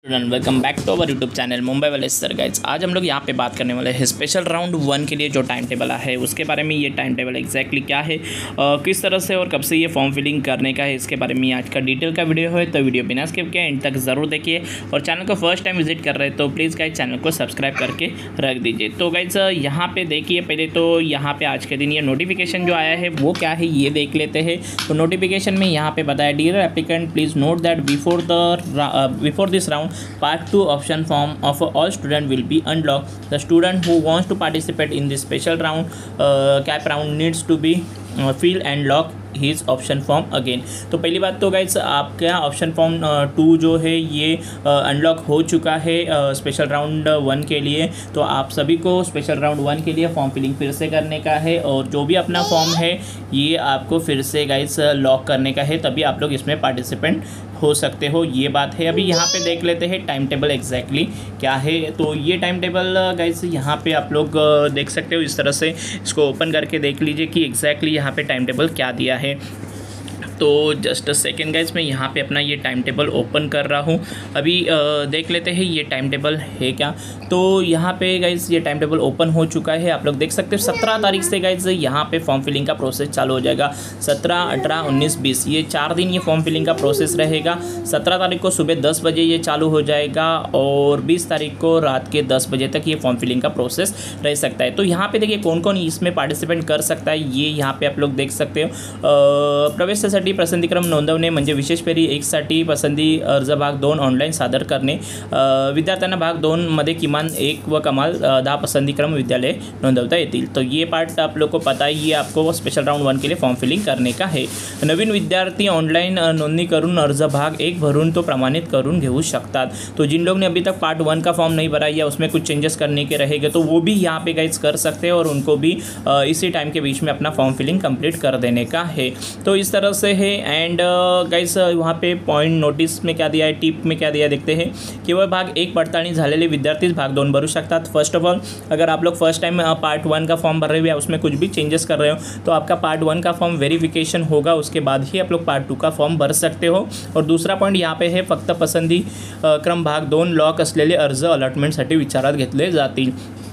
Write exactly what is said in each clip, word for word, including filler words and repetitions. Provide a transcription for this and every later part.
Student welcome back to our YouTube channel Mumbai वाले sir guides. आज हम लोग यहाँ पे बात करने वाले हैं स्पेशल राउंड वन के लिए जो टाइम टेबल है उसके बारे में। ये टाइम टेबल एग्जैक्टली क्या है, आ, किस तरह से और कब से ये फॉर्म फिलिंग करने का है, इसके बारे में आज का डिटेल का वीडियो है। तो वीडियो बिना स्किप किए एंड तक ज़रूर देखिए। और चैनल को फर्स्ट टाइम विजिट कर रहे हैं तो प्लीज़ गाइज चैनल को सब्सक्राइब करके रख दीजिए। तो गाइज यहाँ पे देखिए, पहले तो यहाँ पे आज के दिन ये नोटिफिकेशन जो आया है वो क्या है ये देख लेते हैं। तो नोटिफिकेशन में यहाँ पे बताया, dear applicant please note that before the before this round part two option form of all student will be unlocked. The student who wants to participate in this special round uh, cap round needs to be uh, fill and lock his option form again. तो पहली बात तो guys आपका option form to जो है ये unlock uh, हो चुका है स्पेशल राउंड वन के लिए। तो आप सभी को स्पेशल राउंड वन के लिए फॉर्म फिलिंग फिर से करने का है और जो भी अपना फॉर्म है ये आपको फिर से गाइज लॉक करने का है, तभी आप लोग इसमें पार्टिसिपेंट हो सकते हो। ये बात है। अभी यहाँ पे देख लेते हैं टाइम टेबल एग्जैक्टली क्या है। तो ये टाइम टेबल गाइज यहाँ पे आप लोग देख सकते हो, इस तरह से इसको ओपन करके देख लीजिए कि एग्जैक्टली यहाँ पे टाइम टेबल क्या दिया है। तो जस्ट अ सेकेंड गाइज मैं यहाँ पे अपना ये टाइम टेबल ओपन कर रहा हूँ। अभी आ, देख लेते हैं ये टाइम टेबल है क्या। तो यहाँ पे गाइज ये टाइम टेबल ओपन हो चुका है, आप लोग देख सकते हो। सत्रह तारीख से गाइज यहाँ पे फॉर्म फिलिंग का प्रोसेस चालू हो जाएगा। सत्रह अठारह उन्नीस बीस ये चार दिन ये फॉर्म फिलिंग का प्रोसेस रहेगा। सत्रह तारीख को सुबह दस बजे ये चालू हो जाएगा और बीस तारीख को रात के दस बजे तक ये फॉर्म फिलिंग का प्रोसेस रह सकता है। तो यहाँ पे देखिए कौन कौन इसमें पार्टिसिपेंट कर सकता है ये यहाँ पे आप लोग देख सकते हो। प्रवेशासाठी पसंतीक्रम नोंदवणे म्हणजे विशेष फेरी एकसाठी पसंती अर्ज भाग दोन ऑनलाईन सादर करणे, विद्यार्थ्यांना भाग दोन मध्ये किमान एक व कमाल दहा पसंतीक्रम विद्यालय नोंदवता येतील। तो ये पार्ट आप लोग को पता है, ये आपको स्पेशल राउंड वन के लिए फॉर्म फिलिंग करने का है। नवीन विद्यार्थी ऑनलाइन नोंदणी करून अर्ज भाग एक भरून तो प्रमाणित करून घेऊ शकतात। तो जिन लोग ने अभी तक पार्ट वन का फॉर्म नहीं भरा या उसमें कुछ चेंजेस करने के रहेंगे तो वो भी यहाँ पे गाइज कर सकते हैं और उनको भी इसी टाइम के बीच में अपना फॉर्म फिलिंग कंप्लीट कर देने का है। तो इस तरह से है। एंड गाइस वहाँ पे पॉइंट नोटिस में क्या दिया है, टिप में क्या दिया है देखते हैं। केवळ भाग एक पडताळणी झालेले विद्यार्थीच भाग दोन भरू शकतात। फर्स्ट ऑफ ऑल अगर आप लोग फर्स्ट टाइम पार्ट वन का फॉर्म भर रहे हो या उसमें कुछ भी चेंजेस कर रहे हो तो आपका पार्ट वन का फॉर्म वेरिफिकेशन होगा, उसके बाद ही आप लोग पार्ट टू का फॉर्म भर सकते हो। और दूसरा पॉईंट यहाँ पे है, फक्त पसंती क्रम भाग दोन लॉक असलेले अर्ज अलॉटमेंटसाठी विचारात घेतले जातील।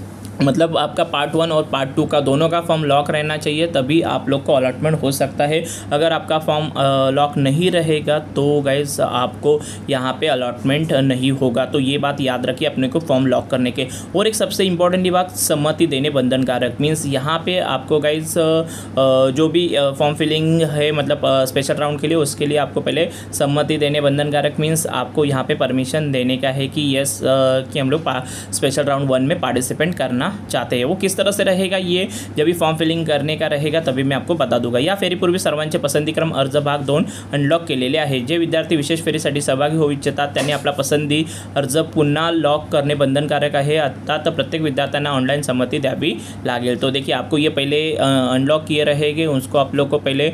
मतलब आपका पार्ट वन और पार्ट टू का दोनों का फॉर्म लॉक रहना चाहिए, तभी आप लोग को अलॉटमेंट हो सकता है। अगर आपका फॉर्म लॉक नहीं रहेगा तो गाइस आपको यहाँ पे अलॉटमेंट नहीं होगा। तो ये बात याद रखिए अपने को फॉर्म लॉक करने के। और एक सबसे इम्पॉर्टेंट बात, सम्मति देने बंधनकारक। मीन्स यहाँ पे आपको गाइस जो भी फॉर्म फिलिंग है मतलब स्पेशल राउंड के लिए, उसके लिए आपको पहले सम्मति देने बंधनकारक मीन्स आपको यहाँ पे परमिशन देने का है कि यस कि हम लोग स्पेशल राउंड वन में पार्टिसिपेंट करना चाहते हैं। वो किस तरह से रहेगा ये जब भी फॉर्म फिलिंग करने का रहेगा तभी मैं आपको बता दूंगा। या फेरीपूर्वी सर्वांचे पसंतीक्रम अर्ज भाग दोन अनलॉक केलेले आहे। जे विद्यार्थी विशेष फेरीसाठी सहभागी होऊ इच्छितात त्यांनी आपला पसंती अर्ज पुन्हा लॉक करणे बंधनकारक आहे। आता तर प्रत्येक विद्यार्थ्यांना ऑनलाइन सम्मति द्यावी लागेल। तो देखिए आपको ये पहले अनलॉक किए रहेंगे, उसको आप लोग को पहले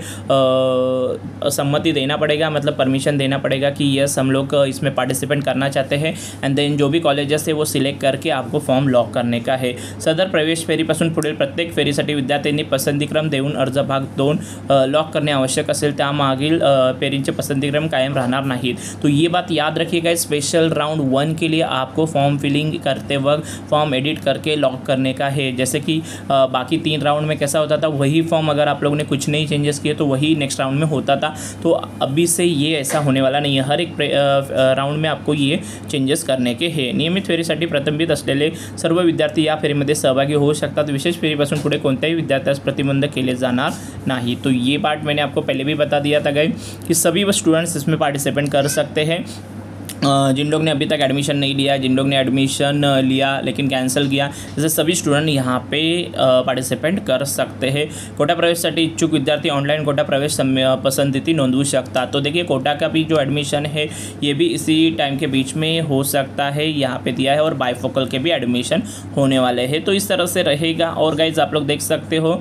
सम्मति देना पड़ेगा, मतलब परमिशन देना पड़ेगा कि यस हम लोग इसमें पार्टिसिपेंट करना चाहते हैं। एंड देन जो भी कॉलेजेस है वो सिलेक्ट करके आपको फॉर्म लॉक करने का है। सदर प्रवेश फेरीपासून पुढील प्रत्येक फेरीसाठी विद्यार्थ्यांनी पसंतीक्रम देऊन अर्ज भाग दोन लॉक करणे आवश्यक असेल, त्यामागील फेरींचे पसंतीक्रम कायम रहणार नाहीत। तो ये बात याद रखिएगा, स्पेशल राउंड वन के लिए आपको फॉर्म फिलिंग करते वक्त फॉर्म एडिट करके लॉक करने का है। जैसे कि बाकी तीन राउंड में कैसा होता था, वही फॉर्म अगर आप लोगों ने कुछ नहीं चेंजेस किए तो वही नेक्स्ट राउंड में होता था। तो अभी से ये ऐसा होने वाला नहीं है, हर एक राउंड में आपको ये चेंजेस करने के हैं। नियमित फेरीसाठी प्रलंबित असलेले सर्व विद्यार्थी या फेरीमध्ये सहभागी होऊ शकतात। विशेष फेरीपासून पुढे कोणत्याही विद्यार्थ्यास प्रतिबंध केले जाणार नहीं। तो ये पार्ट मैंने आपको पहले भी बता दिया था गाइस कि सभी स्टूडेंट्स इसमें पार्टिसिपेंट कर सकते हैं। जिन लोग ने अभी तक एडमिशन नहीं लिया, जिन लोग ने एडमिशन लिया लेकिन कैंसिल किया, जैसे सभी स्टूडेंट यहाँ पे पार्टिसिपेंट कर सकते हैं। कोटा प्रवेशसाठी इच्छुक विद्यार्थी ऑनलाइन कोटा प्रवेश पसंती नोंदवू शकता। तो देखिए कोटा का भी जो एडमिशन है ये भी इसी टाइम के बीच में हो सकता है, यहाँ पे दिया है। और बाईफोकल के भी एडमिशन होने वाले हैं। तो इस तरह से रहेगा। और गाइज आप लोग देख सकते हो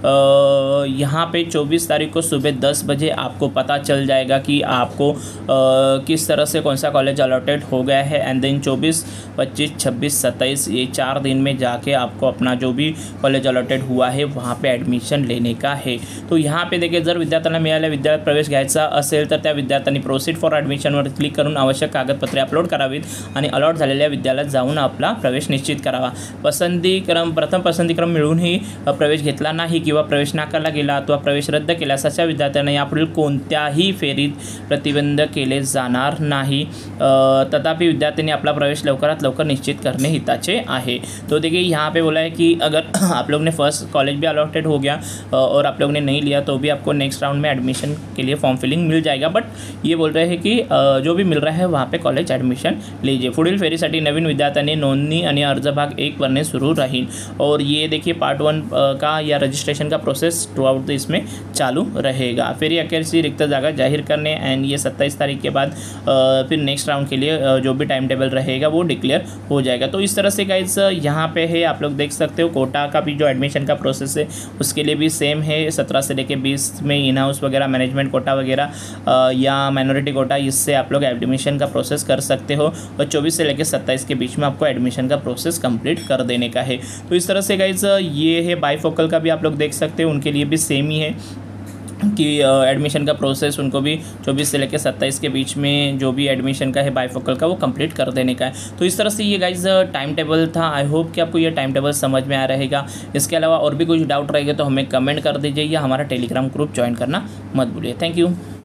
यहाँ पे चौबीस तारीख को सुबह दस बजे आपको पता चल जाएगा कि आपको आ, किस तरह से कौन सा कॉलेज कॉलेज अलॉटेड हो गया है एंड देन चौबीस पच्चीस छब्बीस सत्ताईस ये चार दिन में जाके आपको अपना जो भी कॉलेज अलॉटेड हुआ आहे वहाँ पे ॲडमिशन लेने का है। तो यहाँ पे देखिए जर विद्यार्थ्यांना मिळालेला विद्यार्थी प्रवेश घ्यायचा असेल तर त्या विद्यार्थ्यांनी प्रोसीड फॉर ॲडमिशनवर क्लिक करून आवश्यक कागदपत्रे अपलोड करावीत आणि अलॉट झालेल्या विद्यालयात जाऊन आपला प्रवेश निश्चित करावा। पसंतीक्रम प्रथम पसंतीक्रम मिळूनही प्रवेश घेतला नाही किंवा प्रवेश नाकारला गेला अथवा प्रवेश रद्द केल्यास अशा विद्यार्थ्यांना यापुढील कोणत्याही फेरीत प्रतिबंध केले जाणार नहीं। तथापि विद्यार्थी अपना प्रवेश लवकरात लवकर निश्चित करने हिताचे आहे। तो देखिए यहाँ पे बोला है कि अगर आप लोग ने फर्स्ट कॉलेज भी अलॉटेड हो गया और आप लोग ने नहीं लिया तो भी आपको नेक्स्ट राउंड में एडमिशन के लिए फॉर्म फिलिंग मिल जाएगा, बट ये बोल रहे हैं कि जो भी मिल रहा है वहाँ पे कॉलेज ॲडमिशन लीजिए। पुढील फेरीसाठी नवीन विद्यार्थ्यांनी नोंदणी आणि अर्ज भाग एक भरने सुरू राहील और ये देखिए पार्ट वन का या रजिस्ट्रेशन का प्रोसेस थ्रू आउट इसमें चालू रहेगा। फेरी अखेरची रिक्त जागा जाहिर करने एंड ये सत्ताईस तारीख के बाद फिर नेक्स्ट राउंड के लिए जो भी टाइम टेबल रहेगा वो डिक्लेयर हो जाएगा। तो इस तरह से गाइस यहाँ पे है आप लोग देख सकते हो कोटा का भी जो एडमिशन का प्रोसेस है उसके लिए भी सेम है। सत्रह से लेके बीस में इन हाउस वगैरह मैनेजमेंट कोटा वगैरह या माइनॉरिटी कोटा इससे आप लोग एडमिशन का प्रोसेस कर सकते हो और चौबीस से लेकर सत्ताईस के बीच में आपको एडमिशन का प्रोसेस कंप्लीट कर देने का है। तो इस तरह से गाइस ये है बाईफोकल का भी आप लोग देख सकते हो, उनके लिए भी सेम ही है कि एडमिशन का प्रोसेस उनको भी चौबीस से लेकर सत्ताईस के बीच में जो भी एडमिशन का है बाईफोकल का वो कंप्लीट कर देने का है। तो इस तरह से ये गाइज टाइम टेबल था। आई होप कि आपको ये टाइम टेबल समझ में आ रहेगा। इसके अलावा और भी कुछ डाउट रहेगा तो हमें कमेंट कर दीजिए या हमारा टेलीग्राम ग्रुप ज्वाइन करना मत भूलिए। Thank you.